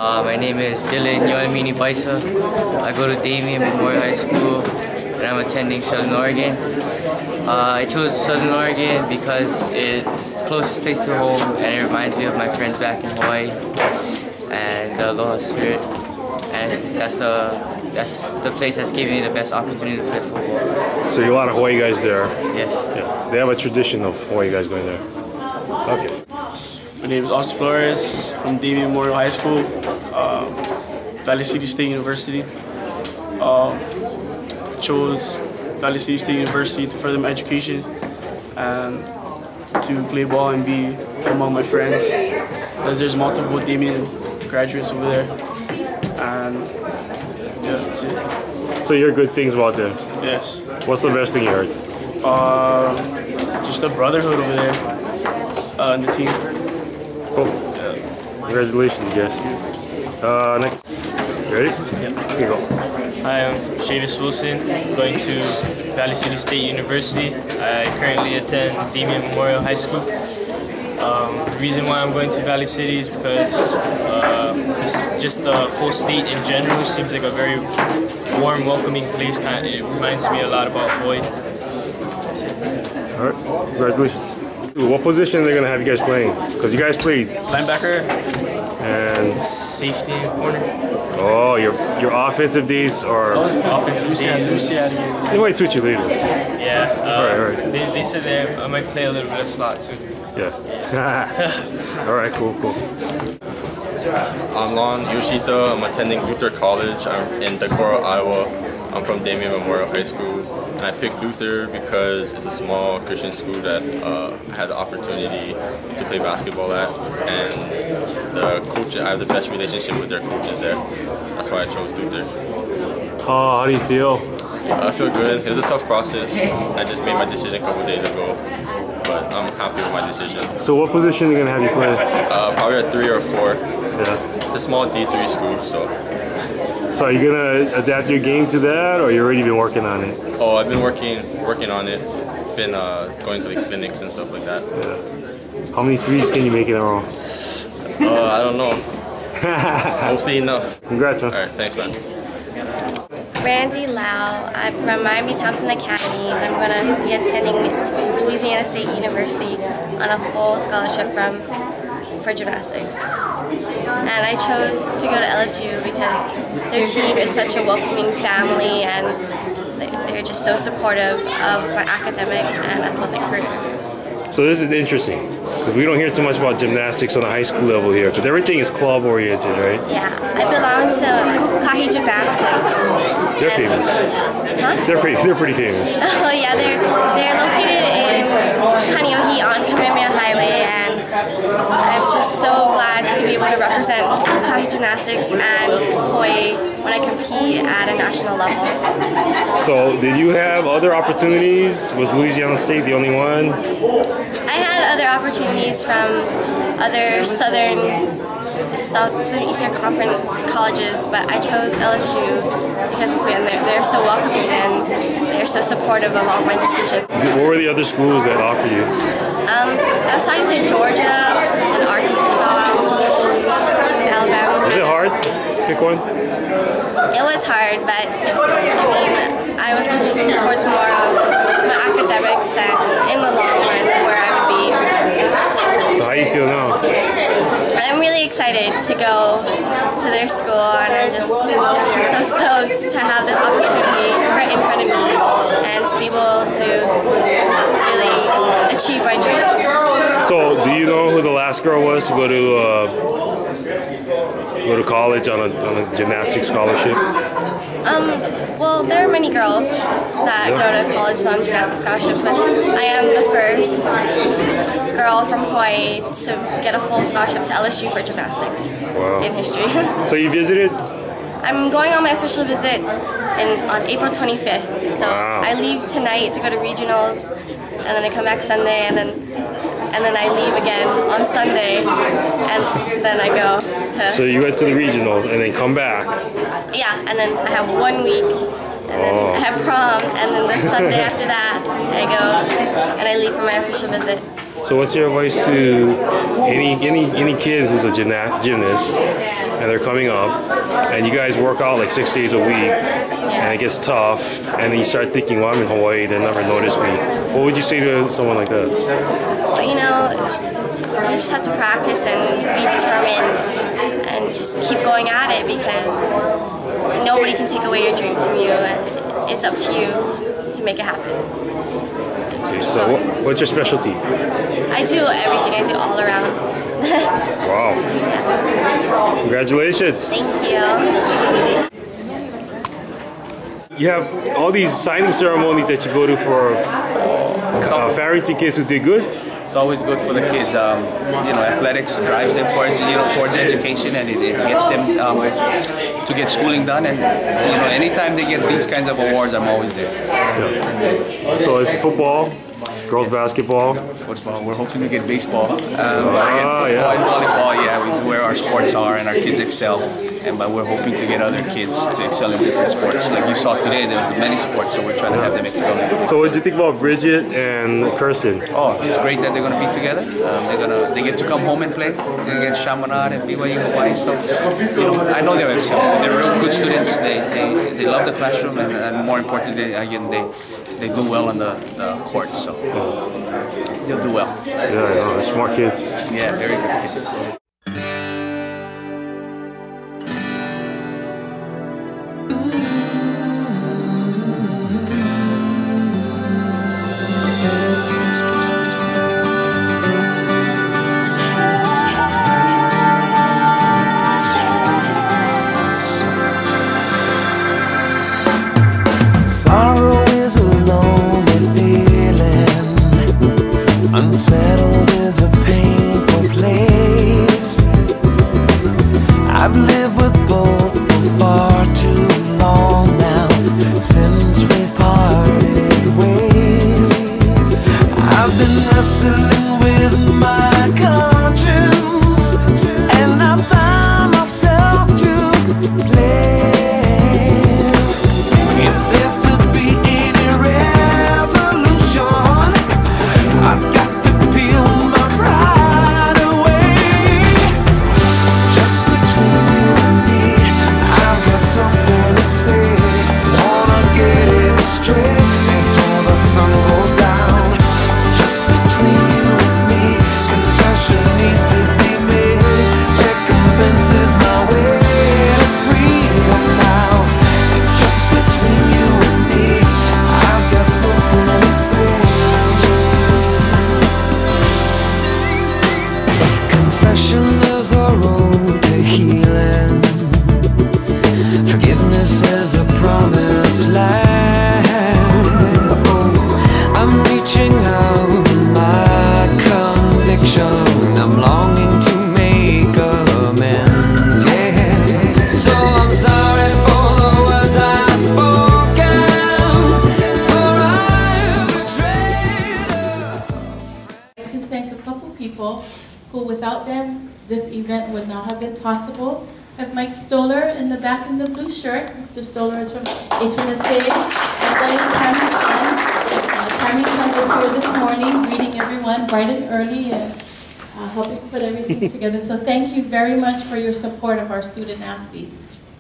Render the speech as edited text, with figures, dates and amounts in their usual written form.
My name is Yonamine-Baysa. I go to Damien Memorial High School and I'm attending Southern Oregon. I chose Southern Oregon because it's the closest place to home and it reminds me of my friends back in Hawaii and the Aloha spirit. And that's the place that's given me the best opportunity to play football. So you're a lot of Hawaii guys there? Yes. Yeah. They have a tradition of Hawaii guys going there. Okay. My name is Austin Flores from Damien Memorial High School, Valley City State University. Chose Valley City State University to further my education and to play ball and be among my friends, because there's multiple Damien graduates over there. And yeah, that's it. So you heard good things about them? Yes. What's the best thing you heard? Just the brotherhood over there in the team. Cool. Yeah. Congratulations, guys. Next. You ready? Yeah. Okay, go. Hi, I'm Shavis Wilson, going to Valley City State University. I currently attend Damien Memorial High School. The reason why I'm going to Valley City is because just the whole state in general seems like a very warm, welcoming place. It reminds me a lot about Hawaii. All right, congratulations. What position are they going to have you guys playing? Because you guys played Linebacker and safety and corner. Oh, your offensive days or Offensive days. They might switch you later. Yeah. All right. They said I might play a little bit of slot too. Yeah. All right, cool. I'm Lon Yoshita. I'm attending Luther College. I'm in Decorah, Iowa. I'm from Damien Memorial High School. And I picked Luther because it's a small Christian school that I had the opportunity to play basketball at. And the coach, I have the best relationship with their coaches there. That's why I chose Luther. Oh, how do you feel? I feel good. It was a tough process. I just made my decision a couple days ago. But I'm happy with my decision. So what position are they going to have you play? Probably a 3 or 4. Yeah. It's a small D3 school, so. So are you going to adapt your game to that, or you already been working on it? Oh, I've been working on it. Been going to the clinics and stuff like that. Yeah. How many threes can you make in a row? I don't know. Hopefully enough. Congrats, man. All right, thanks, man. Randy Lau. I'm from Miami Thompson Academy, and I'm going to be attending Louisiana State University on a full scholarship for gymnastics. And I chose to go to LSU because their team is such a welcoming family and they're just so supportive of my academic and athletic career. So this is interesting, because we don't hear too much about gymnastics on the high school level here, because everything is club oriented, right? Yeah, I belong to Kokukahi Gymnastics. They're famous. Huh? They're pretty famous. Oh yeah, they're located in Kaneohe on Kamehameha Highway, and I'm just so glad to be able to represent Kokukahi Gymnastics and Hawaii when I compete at a national level. So did you have other opportunities? Was Louisiana State the only one? I had other opportunities from other Southeastern Conference colleges, but I chose LSU because once again they're so welcoming and they're so supportive of all my decisions. What were the other schools that offered you? I was talking to Georgia and Arkansas, Alabama. Was it hard? Pick one? It was hard, but I mean, I was looking towards more of my academics and in the long run where I would be. So how do you feel now? I'm really excited to go to their school, and I'm just so stoked to have this opportunity right in front of me and to be able to really achieve my dreams. So do you know who the last girl was to go to college on a gymnastics scholarship? Well, there are many girls that go to college on gymnastics scholarships, but I am the first girl from Hawaii to get a full scholarship to LSU for gymnastics in history. So you visited? I'm going on my official visit on April 25th. So I leave tonight to go to regionals, and then I come back Sunday, and then I leave again on Sunday, and then I go to... So you went to the regionals and then come back? Yeah, and then I have 1 week, and then I have prom, and then the Sunday after that, I go and I leave for my official visit. So what's your advice to any kid who's a gymnast and they're coming up, and you guys work out like 6 days a week, and it gets tough, and then you start thinking, well, I'm in Hawaii, they'll never notice me. What would you say to someone like that? Well, you know, you just have to practice and be determined and just keep going at it, because nobody can take away your dreams from you, and it's up to you to make it happen. So what's your specialty? I do everything. I do all around. Wow. Yeah. Congratulations. Thank you. You have all these signing ceremonies that you go to for Farrington kids who did good. It's always good for the kids. You know, athletics drives them towards education, and it gets them to get schooling done. And you know, anytime they get these kinds of awards, I'm always there. Yeah. So it's football, girls basketball. Football. We're hoping to get baseball. Football and volleyball. Yeah, is where our sports are, and our kids excel. But we're hoping to get other kids to excel in different sports. Like you saw today, there was many sports, so we're trying to have them excel. So what do you think about Bridget and Kirsten? Oh, it's great that they're going to be together. They get to come home and play against Chaminade and BYU Hawaii. So you know, I know they'll excel. They're real good students. They love the classroom, and more importantly, again, they do well on the court. So they'll do well. Yeah, I know. They're smart kids. Yeah, very good kids. Unsettled is a painful place. I've lived with both for far too long now, since we've parted ways. I've been wrestling with my conscience, and I found myself to blame. If there's to be any resolution, I've got who without them this event would not have been possible. I have Mike Stoller in the back in the blue shirt. Mr. Stoller is from HMSA. And then Tammy Chen. Tammy Chen was here this morning greeting everyone bright and early and helping put everything together. So thank you very much for your support of our student athletes.